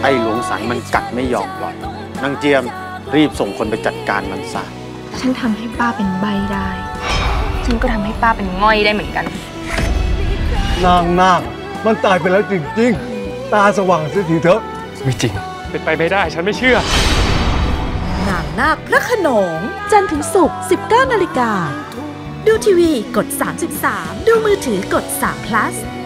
อ้หลวงสันมันกัดไม่ยอมปล่อยนางเจียมรีบส่งคนไปจัดการมันซะฉันทำให้ป้าเป็นใบได้ฉันก็ทำให้ป้าเป็นง่อยได้เหมือนกันนางนาคมันตายไปแล้วจริงๆตาสว่างเสียทีเถอะไม่จริงเป็นไปไม่ได้ฉันไม่เชื่อนางนาคพระโขนงจันทร์ถึงศุกร์ 19 นาฬิกาดูทีวีกด 33ดูมือถือกด3 plus